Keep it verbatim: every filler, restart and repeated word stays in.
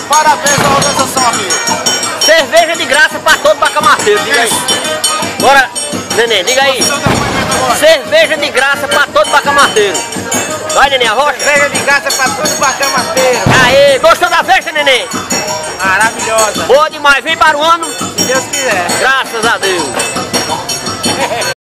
Parabéns à organização aqui. Cerveja de graça pra todo bacamarteiro, diga aí. Bora, neném, diga aí. Cerveja de graça pra todo bacamarteiro. Vai, neném, a rocha. Cerveja de graça pra todo bacamarteiro. Aê, gostou da festa, neném? Maravilhosa. Boa demais, vem para o ano. Se Deus quiser. Graças a Deus.